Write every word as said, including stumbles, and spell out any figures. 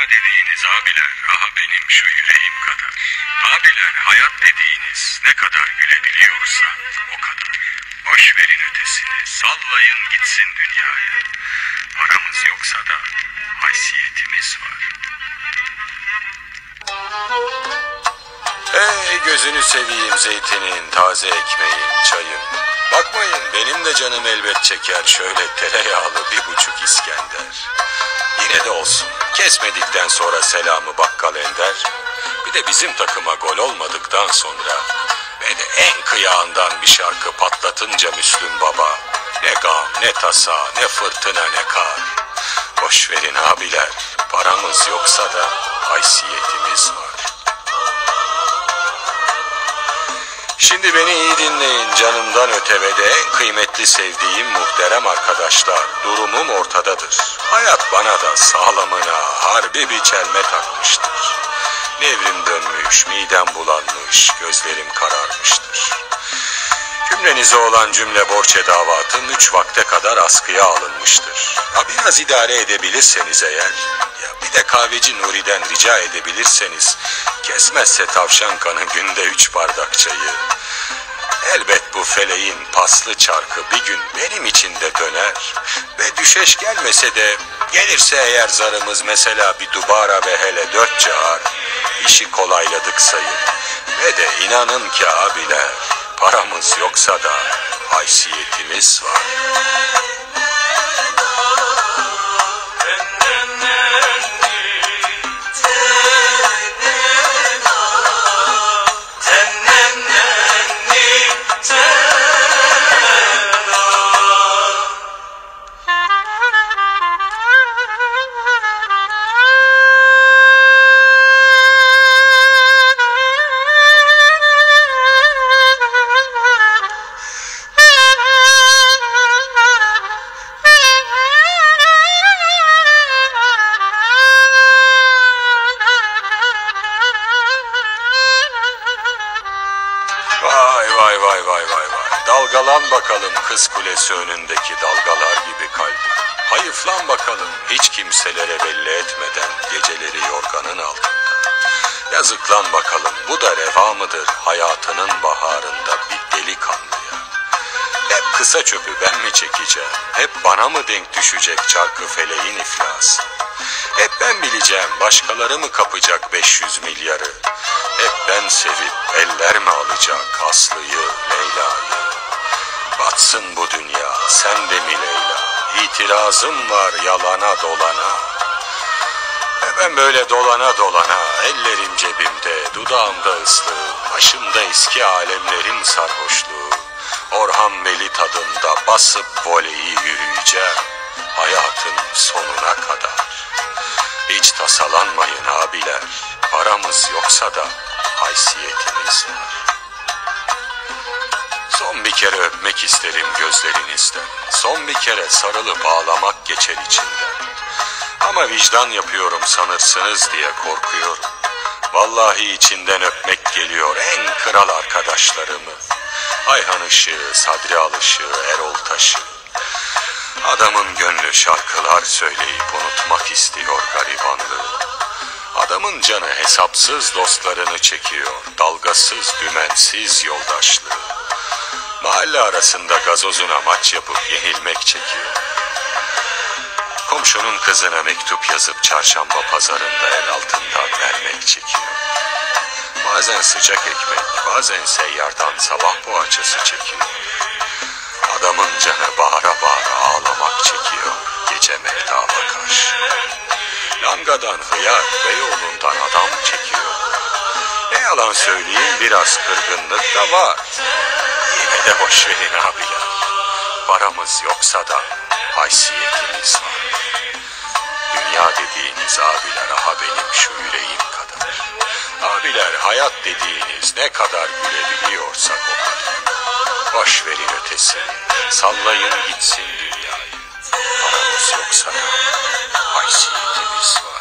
dediğiniz abiler aha benim şu yüreğim kadar. Abiler hayat dediğiniz ne kadar gülebiliyorsa o kadar. Boş verin ötesini, sallayın gitsin dünyayı. Paramız yoksa da haysiyetimiz var. Hey gözünü seveyim zeytinin, taze ekmeğin, çayın. Bakmayın benim de canım elbet çeker şöyle tereyağlı bir buçuk İskender. Yine de olsun kesmedikten sonra selamı bakkal ender. Bir de bizim takıma gol olmadıktan sonra ve de en kıyağından bir şarkı patlatınca Müslüm Baba. Ne gam ne tasa ne fırtına ne kar. Boş verin abiler, paramız yoksa da haysiyetimiz var. Şimdi beni iyi dinleyin canımdan öte ve de en kıymetli sevdiğim muhterem arkadaşlar. Durumum ortadadır. Hayat bana da sağlamına harbi bir çelme takmıştır. Nevrim dönmüş, midem bulanmış, gözlerim kararmıştır. Cümlenize olan cümle borç edavatım üç vakte kadar askıya alınmıştır. Ya biraz idare edebilirseniz eğer, ya bir de kahveci Nuri'den rica edebilirseniz, kesmezse tavşan kanı günde üç bardak çayı. Elbet bu feleğin paslı çarkı bir gün benim için de döner. Ve düşeş gelmese de gelirse eğer zarımız mesela bir dubara ve hele dört çağır, işi kolayladık sayın. Ve de inanın ki abiler, paramız yoksa da haysiyetimiz var. Vay vay vay vay vay. Dalgalan bakalım kız kulesi önündeki dalgalar gibi kalbim. Hayıflan bakalım hiç kimselere belli etmeden geceleri yorganın altında. Yazıklan bakalım bu da reva mıdır hayatının baharında bir delikanlıya. Hep kısa çöpü ben mi çekeceğim? Hep bana mı denk düşecek çarkı feleğin iflası? Hep ben bileceğim başkaları mı kapacak beş yüz milyarı? Hep ben sevip eller mi alacak Aslı'yı, Leyla'yı? Batsın bu dünya, sen de mi Leyla? İtirazım var yalana dolana. Ve ben böyle dolana dolana, ellerim cebimde, dudağımda ıslığım, başımda eski alemlerin sarhoşluğu. Orhan Veli tadında basıp voleyi yürüyeceğim hayatın sonuna kadar. Hiç tasalanmayın abiler, paramız yoksa da haysiyetimiz var. Son bir kere öpmek isterim gözlerinizden. Son bir kere sarılıp ağlamak geçer içinden. Ama vicdan yapıyorum sanırsınız diye korkuyorum. Vallahi içinden öpmek geliyor en kral arkadaşlarımı. Ayhan Işığı, Sadri Alışığı, Erol Taş'ı. Adamın gönlü şarkılar söyleyip unutmak istiyor garibanlığı. Adamın canı hesapsız dostlarını çekiyor, dalgasız dümensiz yoldaşlığı. Mahalle arasında gazozuna maç yapıp yenilmek çekiyor. Komşunun kızına mektup yazıp çarşamba pazarında el altından vermek çekiyor. Bazen sıcak ekmek, bazen seyyardan sabah poğaçası çekiyor. Adamın canı bağıra bağıra ağlamak çekiyor gece mehtaba karşı. Langadan hıyar, Beyoğlu'ndan adam çekiyor. Ne yalan söyleyeyim biraz kırgınlık da var. Yine de boş verin abiler. Paramız yoksa da haysiyetimiz var. Dünya dediğiniz abiler aha benim şu yüreğim kadar. Abiler hayat dediğiniz ne kadar gülebiliyorsak o kadar. Boş verin ötesini, sallayın gitsin dünyayı. Paramız yoksa da haysiyetimiz var.